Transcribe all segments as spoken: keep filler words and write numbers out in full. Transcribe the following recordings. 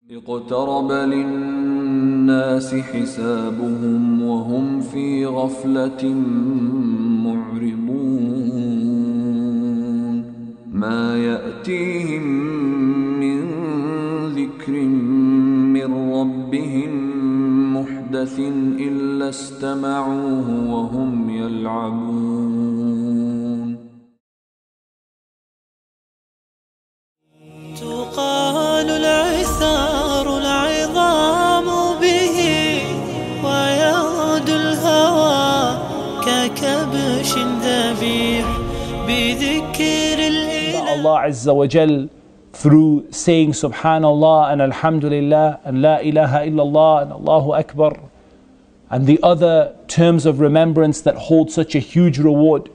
اقترب للناس حسابهم وهم في غفلة معرضون ما يأتيهم من ذكر من ربهم محدث إلا استمعوه وهم يلعبون تقال العثار العظام به ويعود الهوى ككبش ذبيح بذكر الإله. Allah Azza wa Jal, through saying Subhanallah and Alhamdulillah and La ilaha illallah and Allahu Akbar and the other terms of remembrance that hold such a huge reward,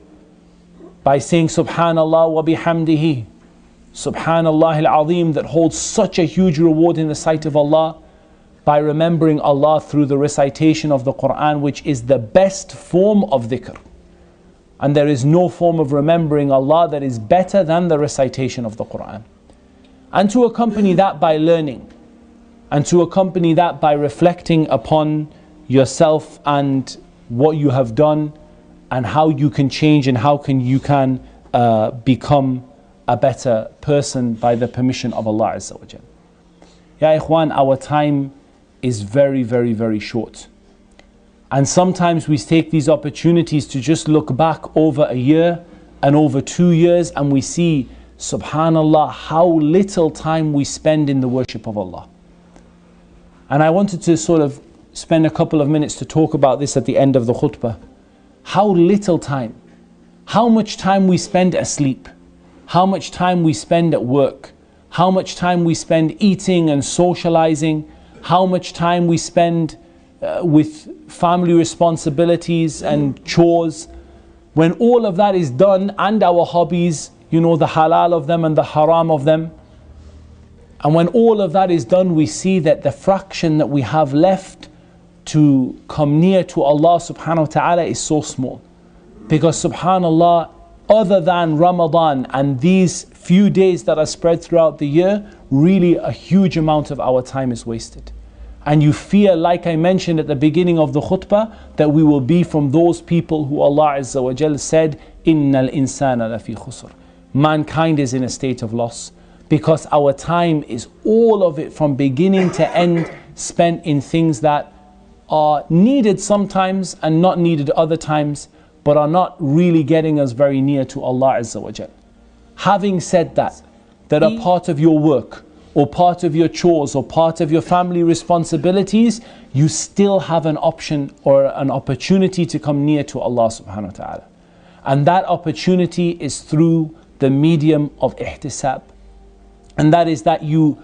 by saying Subhanallah wa bihamdihi, Subhanallah al-Azim, that holds such a huge reward in the sight of Allah, by remembering Allah through the recitation of the Quran, which is the best form of dhikr. And there is no form of remembering Allah that is better than the recitation of the Quran. And to accompany that by learning, and to accompany that by reflecting upon yourself and what you have done, and how you can change and how can you can uh, become a better person by the permission of Allah Azza wa Jal. Ya Ikhwan, our time is very, very, very short. And sometimes we take these opportunities to just look back over a year and over two years and we see, subhanallah, how little time we spend in the worship of Allah. And I wanted to sort of spend a couple of minutes to talk about this at the end of the khutbah. How little time, how much time we spend asleep, how much time we spend at work, how much time we spend eating and socializing, how much time we spend uh, with family responsibilities and chores. When all of that is done, and our hobbies, you know, the halal of them and the haram of them, and when all of that is done, we see that the fraction that we have left to come near to Allah subhanahu wa ta'ala is so small. Because subhanallah, other than Ramadan and these few days that are spread throughout the year, really a huge amount of our time is wasted. And you fear, like I mentioned at the beginning of the khutbah, that we will be from those people who Allah Azza wa Jal said, Innal insana lafi khusr. Mankind is in a state of loss, because our time is all of it from beginning to end spent in things that are needed sometimes and not needed other times, but are not really getting us very near to Allah Azza wa Jal. Having said that, that a part of your work, or part of your chores, or part of your family responsibilities, you still have an option or an opportunity to come near to Allah subhanahu wa ta'ala. And that opportunity is through the medium of ihtisab. And that is that you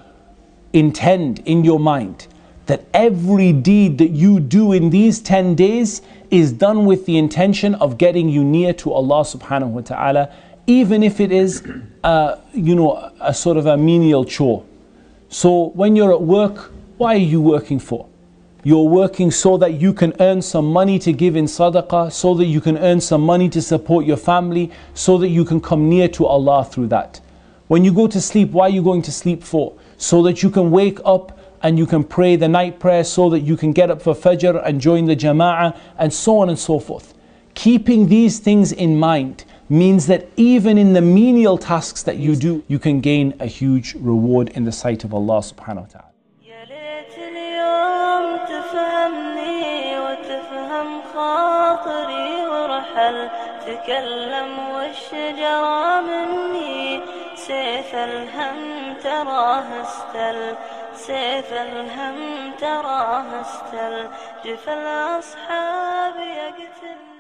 intend in your mind that every deed that you do in these ten days is done with the intention of getting you near to Allah subhanahu wa ta'ala, even if it is uh, you know, a sort of a menial chore. So when you're at work, why are you working for? You're working so that you can earn some money to give in sadaqah, so that you can earn some money to support your family, so that you can come near to Allah through that. When you go to sleep, why are you going to sleep for? So that you can wake up and you can pray the night prayer, so that you can get up for Fajr and join the Jama'ah, and so on and so forth. Keeping these things in mind means that even in the menial tasks that you do, you can gain a huge reward in the sight of Allah subhanahu wa ta'ala. سيف الهم تراه استل سيف الهم تراه استل جف الأصحاب يقتل